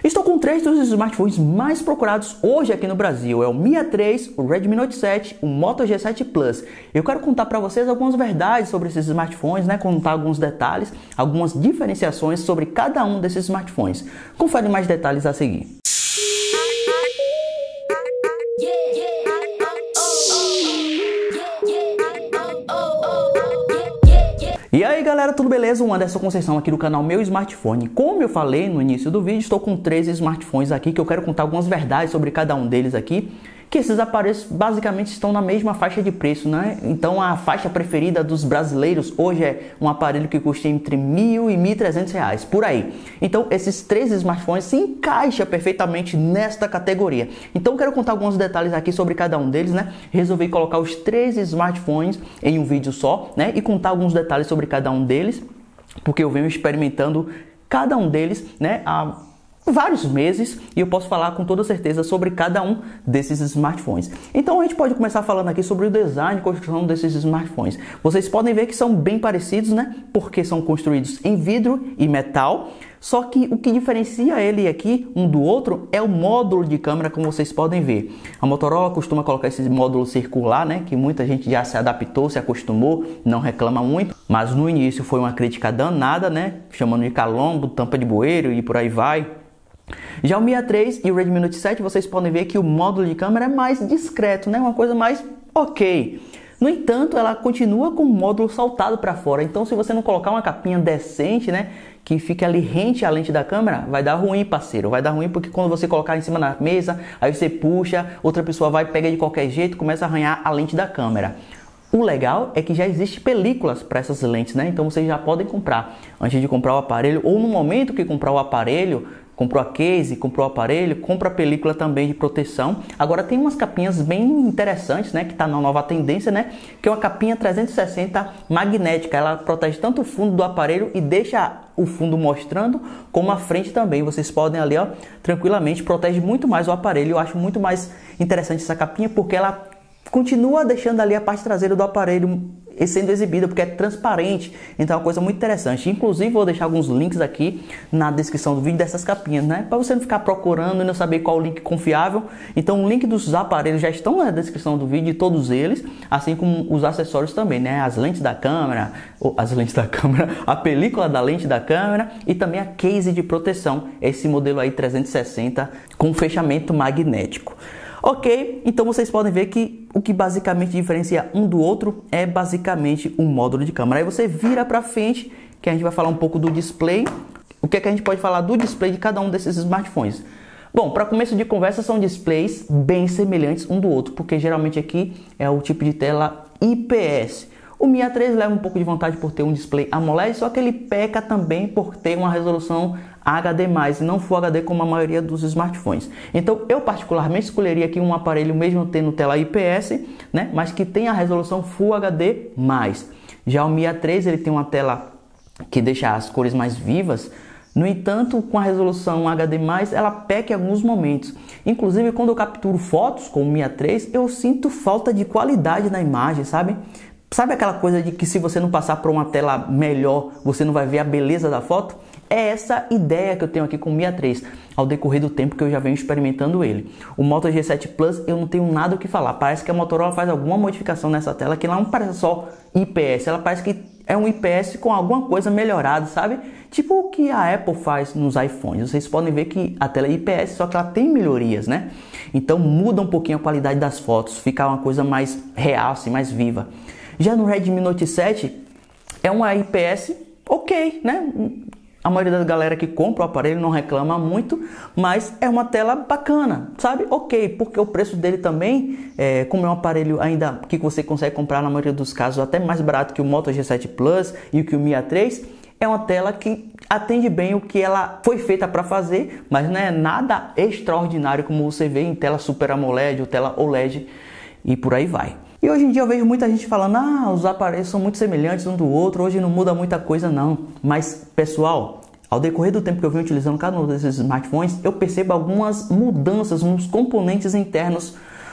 Estou com três dos smartphones mais procurados hoje aqui no Brasil. É o Mi A3, o Redmi Note 7, o Moto G7 Plus. Eu quero contar para vocês algumas verdades sobre esses smartphones, contar alguns detalhes, algumas diferenciações sobre cada um desses smartphones. Confere mais detalhes a seguir. E aí galera, tudo beleza? O Anderson Conceição aqui do canal Meu Smartphone. Como eu falei no início do vídeo, estou com três smartphones aqui que eu quero contar algumas verdades sobre cada um deles aqui. Que esses aparelhos basicamente estão na mesma faixa de preço, né? Então a faixa preferida dos brasileiros hoje é um aparelho que custa entre R$1.000 e R$1.300, por aí. Então esses três smartphones se encaixam perfeitamente nesta categoria. Então eu quero contar alguns detalhes aqui sobre cada um deles, né? Resolvi colocar os três smartphones em um vídeo só, né? E contar alguns detalhes sobre cada um deles, porque eu venho experimentando cada um deles, né? Há vários meses e eu posso falar com toda certeza sobre cada um desses smartphones. Então a gente pode começar falando aqui sobre o design e construção desses smartphones. Vocês podem ver que são bem parecidos, né? Porque são construídos em vidro e metal. Só que o que diferencia ele aqui um do outro é o módulo de câmera, como vocês podem ver. A Motorola costuma colocar esse módulo circular, né? Que muita gente já se adaptou, se acostumou, não reclama muito. Mas no início foi uma crítica danada, né? Chamando de calombo, tampa de bueiro e por aí vai. Já o Mi A3 e o Redmi Note 7, vocês podem ver que o módulo de câmera é mais discreto, né? Uma coisa mais ok. No entanto, ela continua com o módulo saltado para fora. Então, se você não colocar uma capinha decente, né? Que fique ali rente à lente da câmera, vai dar ruim, parceiro. Vai dar ruim porque quando você colocar em cima da mesa, aí você puxa, outra pessoa vai, pega de qualquer jeito, começa a arranhar a lente da câmera. O legal é que já existe películas para essas lentes, né? Então vocês já podem comprar antes de comprar o aparelho ou no momento que comprar o aparelho, comprou a case, comprou o aparelho, compra a película também de proteção. Agora tem umas capinhas bem interessantes, né? Que tá na nova tendência, né? Que é uma capinha 360 magnética. Ela protege tanto o fundo do aparelho e deixa o fundo mostrando, como a frente também. Vocês podem ali, ó, tranquilamente, protege muito mais o aparelho. Eu acho muito mais interessante essa capinha porque ela continua deixando ali a parte traseira do aparelho sendo exibida, porque é transparente. Então é uma coisa muito interessante. Inclusive vou deixar alguns links aqui na descrição do vídeo dessas capinhas, né? Para você não ficar procurando e não saber qual o link confiável. Então o link dos aparelhos já estão na descrição do vídeo, todos eles, assim como os acessórios também, né? As lentes da câmera, a película da lente da câmera e também a case de proteção, esse modelo aí 360 com fechamento magnético. Ok, então vocês podem ver que o que basicamente diferencia um do outro é basicamente o módulo de câmera. Aí você vira para frente, que a gente vai falar um pouco do display. O que é que a gente pode falar do display de cada um desses smartphones? Bom, para começo de conversa, são displays bem semelhantes um do outro, porque geralmente aqui é o tipo de tela IPS. O Mi A3 leva um pouco de vantagem por ter um display AMOLED, só que ele peca também por ter uma resolução HD+, e não Full HD como a maioria dos smartphones. Então eu particularmente escolheria aqui um aparelho mesmo tendo tela IPS, né, mas que tem a resolução Full HD+. Já o Mi A3 ele tem uma tela que deixa as cores mais vivas. No entanto, com a resolução HD+, ela peca em alguns momentos. Inclusive, quando eu capturo fotos com o Mi A3, eu sinto falta de qualidade na imagem, sabe? Sabe aquela coisa de que se você não passar por uma tela melhor, você não vai ver a beleza da foto? É essa ideia que eu tenho aqui com o Mi A3, ao decorrer do tempo que eu já venho experimentando ele. O Moto G7 Plus eu não tenho nada o que falar. Parece que a Motorola faz alguma modificação nessa tela que não parece só IPS, ela parece que é um IPS com alguma coisa melhorada, sabe? Tipo o que a Apple faz nos iPhones. Vocês podem ver que a tela é IPS, só que ela tem melhorias, né? Então muda um pouquinho a qualidade das fotos, fica uma coisa mais real, assim, mais viva. Já no Redmi Note 7 é uma IPS ok, né? A maioria da galera que compra o aparelho não reclama muito, mas é uma tela bacana, sabe? Ok, porque o preço dele também, como é um aparelho ainda que você consegue comprar na maioria dos casos até mais barato que o Moto G7 Plus e que o Mi A3, é uma tela que atende bem o que ela foi feita para fazer, mas não é nada extraordinário como você vê em tela Super AMOLED ou tela OLED e por aí vai. E hoje em dia eu vejo muita gente falando, os aparelhos são muito semelhantes um do outro, hoje não muda muita coisa não. Mas, pessoal, ao decorrer do tempo que eu venho utilizando cada um desses smartphones, eu percebo algumas mudanças nos componentes internos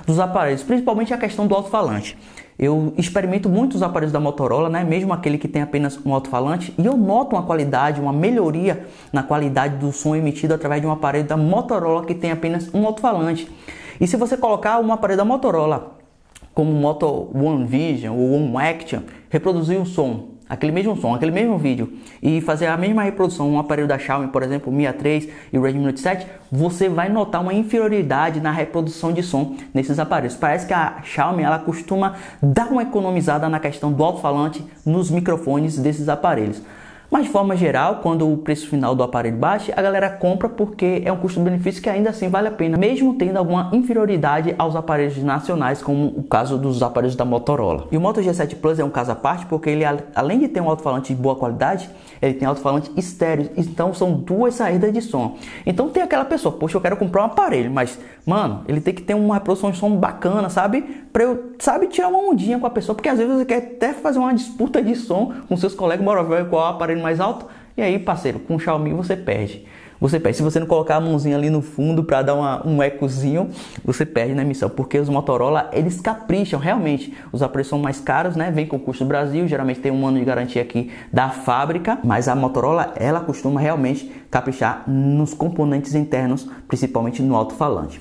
dos aparelhos, principalmente a questão do alto-falante. Eu experimento muito os aparelhos da Motorola, né? Mesmo aquele que tem apenas um alto-falante, e eu noto uma qualidade, uma melhoria na qualidade do som emitido através de um aparelho da Motorola que tem apenas um alto-falante. E se você colocar um aparelho da Motorola como o Moto One Vision ou One Action, reproduzir o som, aquele mesmo vídeo, e fazer a mesma reprodução, um aparelho da Xiaomi, por exemplo, o Mi A3 e o Redmi Note 7, você vai notar uma inferioridade na reprodução de som nesses aparelhos. Parece que a Xiaomi ela costuma dar uma economizada na questão do alto-falante nos microfones desses aparelhos. Mas de forma geral, quando o preço final do aparelho baixa, a galera compra porque é um custo-benefício que ainda assim vale a pena, mesmo tendo alguma inferioridade aos aparelhos nacionais, como o caso dos aparelhos da Motorola. E o Moto G7 Plus é um caso à parte porque ele, além de ter um alto-falante de boa qualidade, ele tem alto-falante estéreo, então são duas saídas de som. Então tem aquela pessoa, poxa, eu quero comprar um aparelho, mas, mano, ele tem que ter uma reprodução de som bacana, sabe? Pra eu, tirar uma ondinha com a pessoa, porque às vezes você quer até fazer uma disputa de som com seus colegas, bora ver qual é o aparelho mais alto, e aí, parceiro, com o Xiaomi você perde. Se você não colocar a mãozinha ali no fundo para dar um ecozinho, você perde na missão, porque os Motorola, eles capricham, realmente. Os aparelhos são mais caros, né? Vem com custo do Brasil, geralmente tem um ano de garantia aqui da fábrica, mas a Motorola, ela costuma realmente caprichar nos componentes internos, principalmente no alto-falante.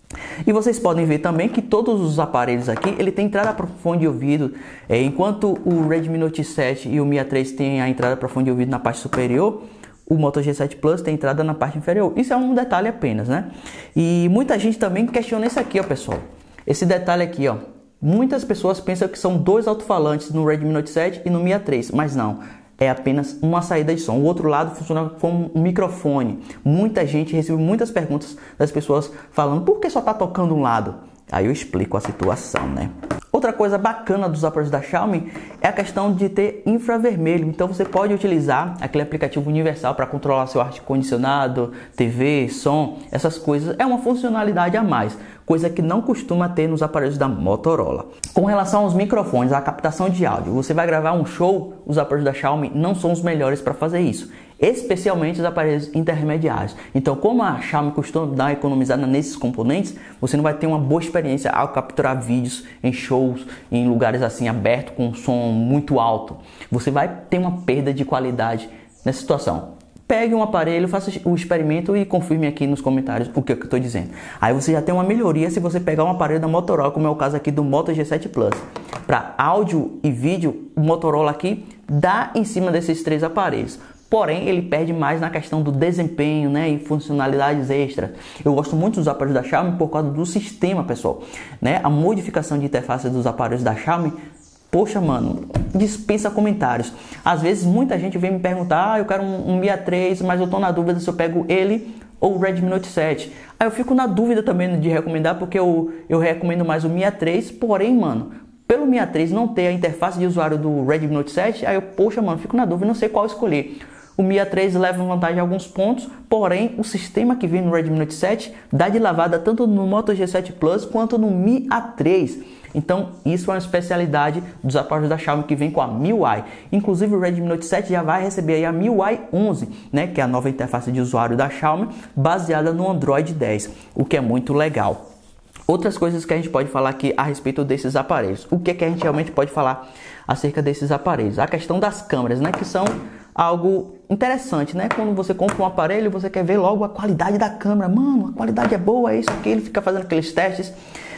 E vocês podem ver também que todos os aparelhos aqui, ele tem entrada para fone de ouvido, enquanto o Redmi Note 7 e o Mi A3 tem a entrada para fone de ouvido na parte superior, o Moto G7 Plus tem entrada na parte inferior. Isso é um detalhe apenas, né? E muita gente também questiona isso aqui, ó, pessoal. Esse detalhe aqui, ó. Muitas pessoas pensam que são dois alto-falantes no Redmi Note 7 e no Mi A3, mas não. É apenas uma saída de som. O outro lado funciona como um microfone. Muita gente recebe muitas perguntas das pessoas falando por que só tá tocando um lado? Aí eu explico a situação, né? Outra coisa bacana dos aparelhos da Xiaomi é a questão de ter infravermelho. Então você pode utilizar aquele aplicativo universal para controlar seu ar-condicionado, TV, som, essas coisas. É uma funcionalidade a mais, coisa que não costuma ter nos aparelhos da Motorola. Com relação aos microfones, a captação de áudio, você vai gravar um show, os aparelhos da Xiaomi não são os melhores para fazer isso, especialmente os aparelhos intermediários. Então, como a Xiaomi costuma dar uma economizada nesses componentes, você não vai ter uma boa experiência ao capturar vídeos em shows, em lugares assim abertos com som muito alto. Você vai ter uma perda de qualidade nessa situação. Pegue um aparelho, faça o experimento e confirme aqui nos comentários o que eu estou dizendo. Aí você já tem uma melhoria se você pegar um aparelho da Motorola, como é o caso aqui do Moto G7 Plus. Para áudio e vídeo, o Motorola aqui dá em cima desses três aparelhos. Porém, ele perde mais na questão do desempenho, né, e funcionalidades extras. Eu gosto muito dos aparelhos da Xiaomi por causa do sistema, pessoal, né? A modificação de interface dos aparelhos da Xiaomi, poxa, mano, dispensa comentários. Às vezes muita gente vem me perguntar, eu quero um Mi A3, mas eu tô na dúvida se eu pego ele ou o Redmi Note 7. Aí eu fico na dúvida também de recomendar, porque eu recomendo mais o Mi A3, porém, mano, pelo Mi A3 não ter a interface de usuário do Redmi Note 7, aí eu, poxa, mano, fico na dúvida, não sei qual escolher. O Mi A3 leva vantagem em alguns pontos, porém o sistema que vem no Redmi Note 7 dá de lavada tanto no Moto G7 Plus quanto no Mi A3. Então isso é uma especialidade dos aparelhos da Xiaomi que vem com a MIUI. Inclusive o Redmi Note 7 já vai receber aí a MIUI 11, né, que é a nova interface de usuário da Xiaomi, baseada no Android 10, o que é muito legal. Outras coisas que a gente pode falar aqui a respeito desses aparelhos. O que a gente realmente pode falar acerca desses aparelhos? A questão das câmeras, né, que são algo interessante, né? Quando você compra um aparelho, você quer ver logo a qualidade da câmera. Mano, a qualidade é boa, é isso aqui, ele fica fazendo aqueles testes.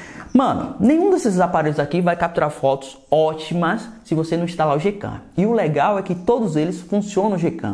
Mano, nenhum desses aparelhos aqui vai capturar fotos ótimas se você não instalar o Gcam. E o legal é que todos eles funcionam no Gcam.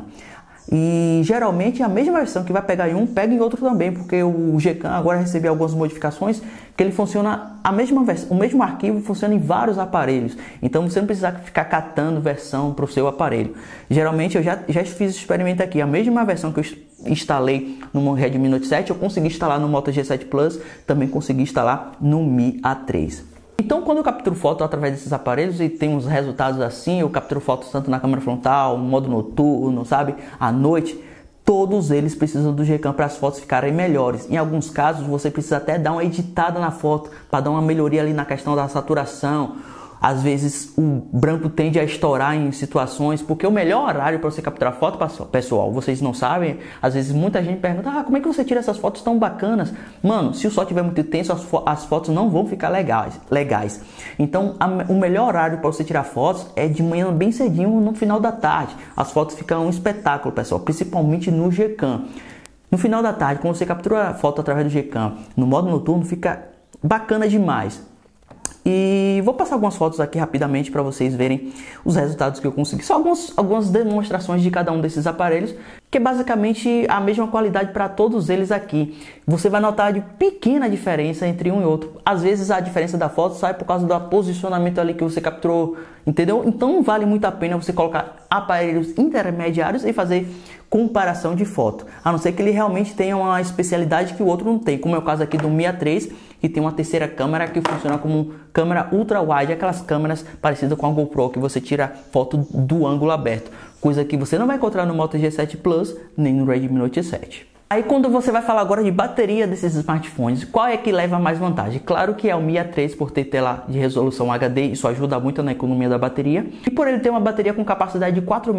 E geralmente a mesma versão que vai pegar em um, pega em outro também, porque o Gcam agora recebeu algumas modificações que ele funciona, a mesma versão, o mesmo arquivo funciona em vários aparelhos. Então você não precisa ficar catando versão para o seu aparelho. Geralmente eu já fiz esse experimento aqui, a mesma versão que eu instalei no Redmi Note 7, eu consegui instalar no Moto G7 Plus, também consegui instalar no Mi A3. Então, quando eu capturo foto através desses aparelhos e tem uns resultados assim, eu capturo fotos tanto na câmera frontal, modo noturno, sabe, à noite, todos eles precisam do Gcam para as fotos ficarem melhores. Em alguns casos, você precisa até dar uma editada na foto para dar uma melhoria ali na questão da saturação. Às vezes o branco tende a estourar em situações, porque o melhor horário para você capturar foto, pessoal, vocês não sabem, às vezes muita gente pergunta, como é que você tira essas fotos tão bacanas? Mano, se o sol estiver muito tenso, as fotos não vão ficar legais. Então, o melhor horário para você tirar fotos é de manhã bem cedinho, no final da tarde. As fotos ficam um espetáculo, pessoal, principalmente no Gcam. No final da tarde, quando você captura a foto através do Gcam, no modo noturno, fica bacana demais. E vou passar algumas fotos aqui rapidamente para vocês verem os resultados que eu consegui. Só algumas demonstrações de cada um desses aparelhos, que é basicamente a mesma qualidade para todos eles aqui. Você vai notar de pequena diferença entre um e outro. Às vezes a diferença da foto sai por causa do posicionamento ali que você capturou, entendeu? Então vale muito a pena você colocar aparelhos intermediários e fazer comparação de foto, a não ser que ele realmente tenha uma especialidade que o outro não tem, como é o caso aqui do Mi A3, que tem uma terceira câmera que funciona como câmera ultra wide, aquelas câmeras parecidas com a GoPro, que você tira foto do ângulo aberto, coisa que você não vai encontrar no Moto G7 Plus nem no Redmi Note 7. Aí quando você vai falar agora de bateria desses smartphones, qual é que leva mais vantagem? Claro que é o Mi A3 por ter tela de resolução HD, isso ajuda muito na economia da bateria. E por ele ter uma bateria com capacidade de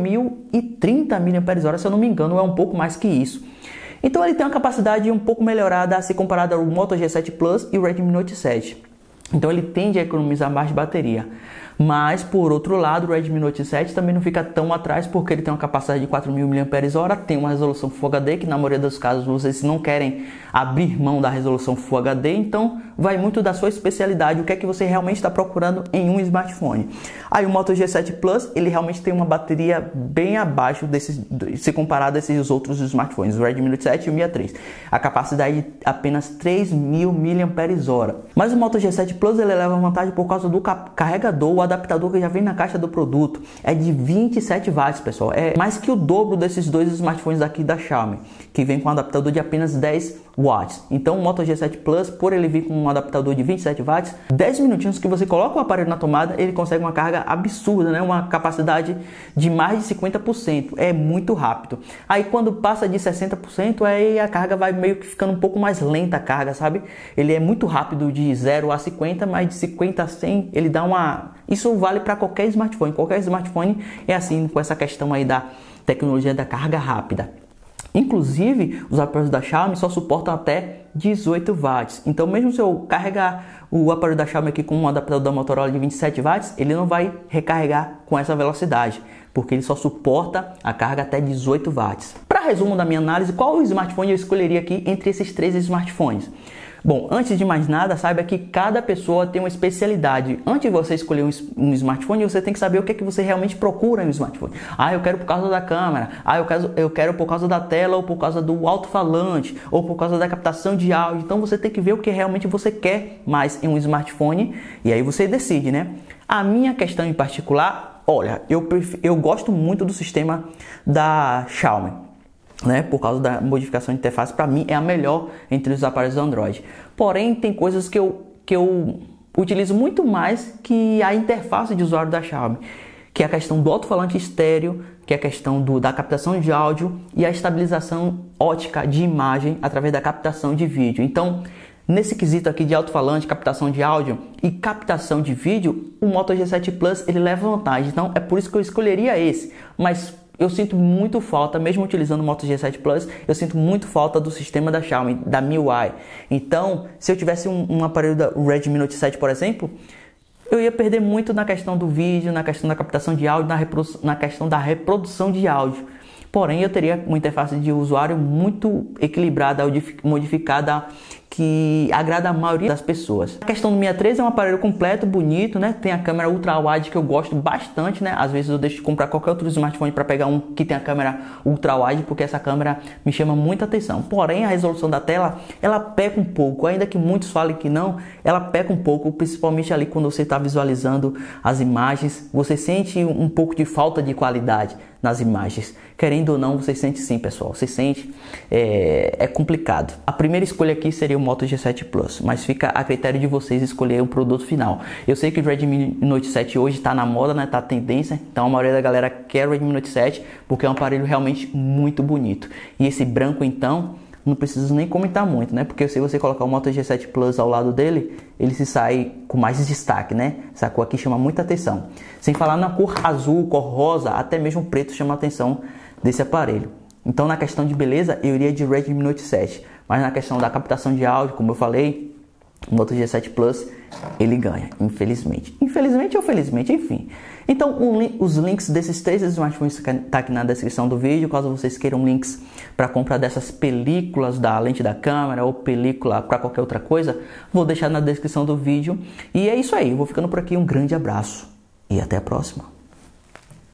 4030 mAh, se eu não me engano, é um pouco mais que isso. Então ele tem uma capacidade um pouco melhorada se comparado ao Moto G7 Plus e o Redmi Note 7. Então ele tende a economizar mais bateria. Mas, por outro lado, o Redmi Note 7 também não fica tão atrás, porque ele tem uma capacidade de 4000 mAh, tem uma resolução Full HD, que na maioria dos casos vocês não querem abrir mão da resolução Full HD, então vai muito da sua especialidade, o que é que você realmente está procurando em um smartphone. Aí o Moto G7 Plus, ele realmente tem uma bateria bem abaixo se comparado a esses outros smartphones, o Redmi Note 7 e o Mi A3. A capacidade de apenas 3000 mAh. Mas o Moto G7 Plus, ele leva vantagem por causa do carregador, o adaptador que já vem na caixa do produto. É de 27 watts, pessoal. É mais que o dobro desses dois smartphones aqui da Xiaomi, que vem com um adaptador de apenas 10 watts. Então o Moto G7 Plus, por ele vir com um adaptador de 27 watts, 10 minutinhos que você coloca o aparelho na tomada, ele consegue uma carga absurda, né? Uma capacidade de mais de 50%. É muito rápido. Aí quando passa de 60%, aí a carga vai meio que ficando um pouco mais lenta a carga, sabe? Ele é muito rápido de 0 a 50, mas de 50 a 100 ele dá uma... Isso vale para qualquer smartphone. Qualquer smartphone é assim, com essa questão aí da tecnologia da carga rápida. Inclusive, os aparelhos da Xiaomi só suportam até 18 watts. Então, mesmo se eu carregar o aparelho da Xiaomi aqui com um adaptador da Motorola de 27 watts, ele não vai recarregar com essa velocidade, porque ele só suporta a carga até 18 watts. Para resumo da minha análise, qual smartphone eu escolheria aqui entre esses três smartphones? Bom, antes de mais nada, saiba que cada pessoa tem uma especialidade. Antes de você escolher um smartphone, você tem que saber o que é que você realmente procura em um smartphone. Eu quero por causa da câmera. Eu quero por causa da tela, ou por causa do alto-falante, ou por causa da captação de áudio. Então você tem que ver o que realmente você quer mais em um smartphone e aí você decide, né? A minha questão em particular, olha, eu gosto muito do sistema da Xiaomi, né, por causa da modificação de interface. Para mim é a melhor entre os aparelhos do Android. Porém, tem coisas que eu utilizo muito mais que a interface de usuário da Xiaomi, que é a questão do alto-falante estéreo, que é a questão da captação de áudio e a estabilização ótica de imagem através da captação de vídeo. Então, nesse quesito aqui de alto-falante, captação de áudio e captação de vídeo, o Moto G7 Plus ele leva vantagem. Então, é por isso que eu escolheria esse. Mas eu sinto muito falta, mesmo utilizando o Moto G7 Plus, eu sinto muito falta do sistema da Xiaomi, da MIUI. Então, se eu tivesse um aparelho da Redmi Note 7, por exemplo, eu ia perder muito na questão do vídeo, na questão da captação de áudio, na questão da reprodução de áudio. Porém, eu teria uma interface de usuário muito equilibrada, modificada, que agrada a maioria das pessoas. A questão do Mi A3 é um aparelho completo, bonito, né? Tem a câmera ultra wide que eu gosto bastante, né? Às vezes eu deixo de comprar qualquer outro smartphone para pegar um que tem a câmera ultra wide, porque essa câmera me chama muita atenção. Porém, a resolução da tela, ela peca um pouco, ainda que muitos falem que não, ela peca um pouco, principalmente ali quando você está visualizando as imagens, você sente um pouco de falta de qualidade nas imagens. Querendo ou não, você sente sim, pessoal. Você sente, é complicado. A primeira escolha aqui seria o Moto G7 Plus, mas fica a critério de vocês escolher o produto final. Eu sei que o Redmi Note 7 hoje está na moda, né? Tá tendência, então a maioria da galera quer o Redmi Note 7 porque é um aparelho realmente muito bonito. E esse branco, então, não preciso nem comentar muito, né? Porque se você colocar o Moto G7 Plus ao lado dele, ele se sai com mais destaque, né? Essa cor aqui chama muita atenção. Sem falar na cor azul, cor rosa, até mesmo preto chama a atenção desse aparelho. Então, na questão de beleza, eu iria de Redmi Note 7. Mas na questão da captação de áudio, como eu falei, o Moto G7 Plus, ele ganha, infelizmente. Infelizmente ou felizmente, enfim. Então, os links desses 3 smartphones tá aqui na descrição do vídeo. Caso vocês queiram links para comprar dessas películas da lente da câmera ou película para qualquer outra coisa, vou deixar na descrição do vídeo. E é isso aí, eu vou ficando por aqui. Um grande abraço e até a próxima.